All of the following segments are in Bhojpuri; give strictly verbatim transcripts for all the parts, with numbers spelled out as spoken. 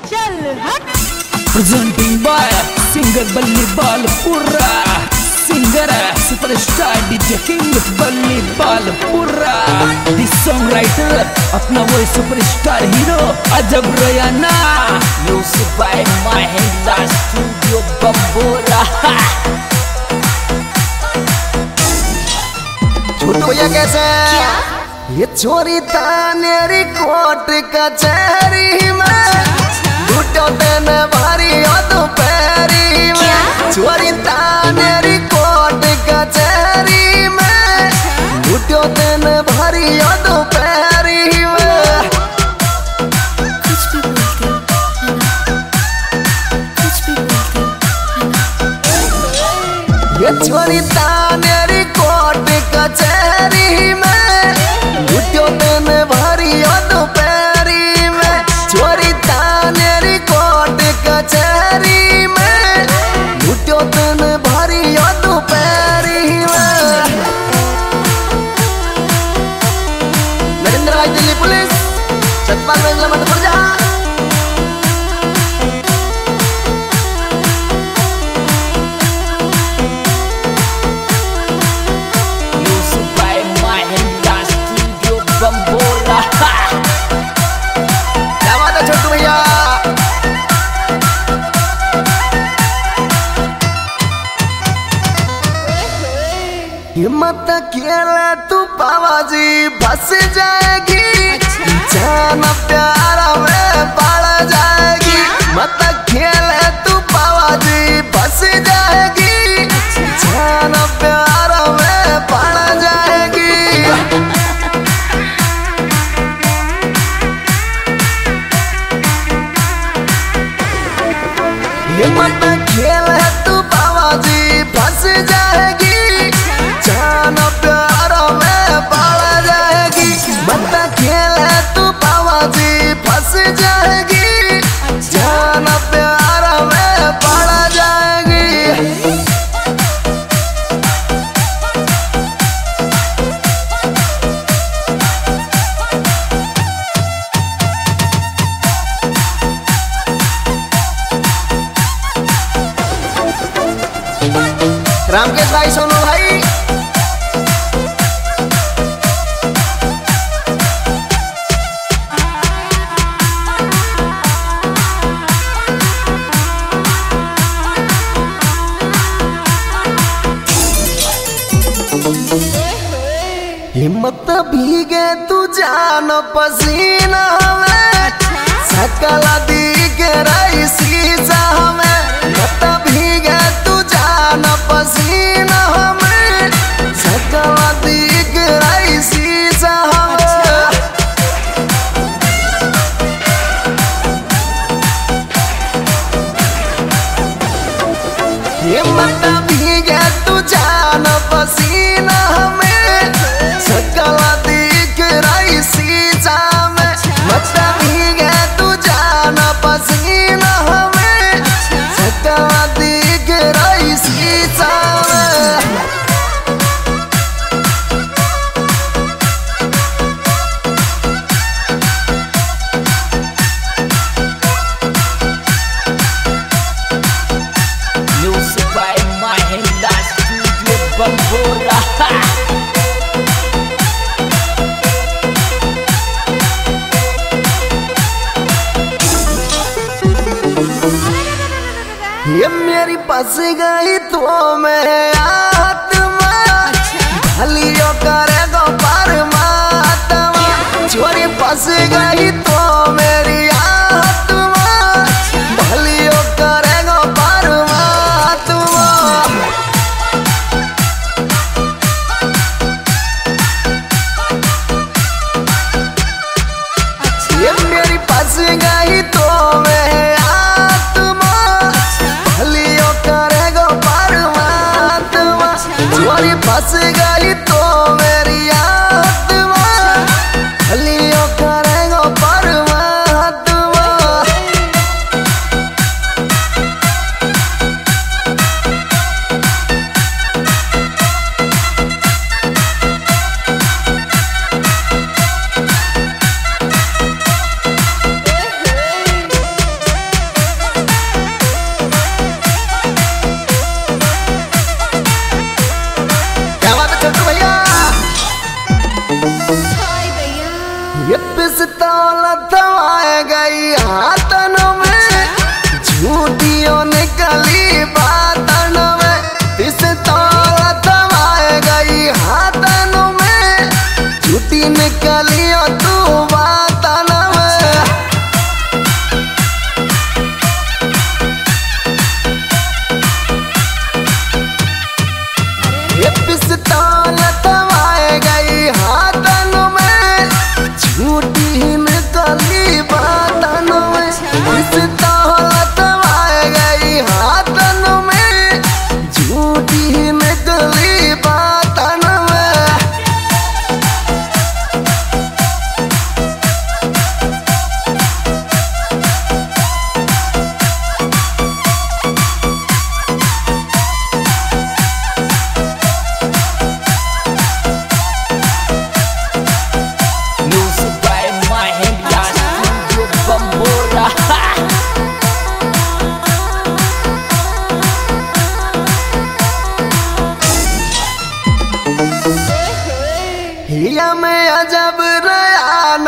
Presenting by singer Balli Balpura, singer superstar D J King Balli Balpura, the songwriter अपना वो superstar hero अजब रयाना, music by Mahindra Studio Bambora। छोटू भैया कैसे? ये चोरी तानेरी कोट कचहरी में लूटो देने भारी हो दोपहरी में। चोरी तानेरी कोट कचहरी में लूटो देने भारी हो दोपहरी में। कुछ भी बोलते है ना, कुछ भी बोलते है ना। ये चोरी तानेरी कोट कचहरी में लूटो देने भारी हो दोपहरी में। चोरी तानेरी कोट कचहरी में लूटो देने भारी हो दोपहरी में। नरेंद्र राज दिल्ली पुलिस सतपाल रंगला मत पड़ जा। क्या बात है छोटू भैया? हिम्मत खेले तू पावाजी फंस जाएगी, जान प्यारा में पड़ जाएगी। मत खेले तू पावाजी फंस जाएगी, जान प्यारा में पड़ जाएगी। हिम्मत खेल है तू बाबाजी फंस जाएगी, जान प्यार में पड़ जाएगी। मत खेल है तू बाबाजी फंस जाएगी, जान प्यार में पड़ जाएगी। रामकेश भाई, सोनू भाई, हिम्मत भीगे तू जान पसीना में, सकल दिख रही शीशा में। हिम्मत भीगे तू जान पसीना में, सकल दिख रही शीशा में। हिम्मत भीगे तू जान पसीना में, सकल दिख रही शीशा में। मत भीगे तू जान पसीना में, सकल दिख रही शीशा में। Music by Mahindra Studio Bambora। ये मेरी फंस गई तो मैं आत्मा, भलियो करेगो परमात्मा। चोरी फंस गई तो मेरी आत्मा, भलियो करेगो परमात्मा। ये मेरी फंस गई तो मैं आत्मा, भलियो करेगो परमात्मा। चोरी फंस गई तो मेरी आत्मा, भलियो करेगो परमात्मा।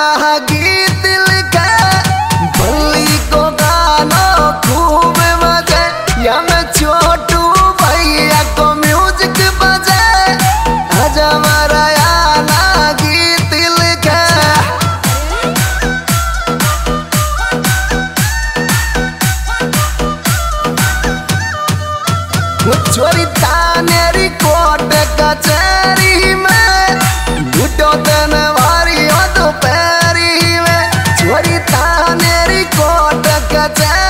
अपना गीत लिखे बल्ली को गाना खूब बजे या मैं छोटू भैया को म्यूजिक बजे आजा हमारा याना गीत लिखे वो छोरी तानेरी कोट कचहरी में लूटो तन वारी हो दोपहरी में छोरी तानेरी कोट कचहरी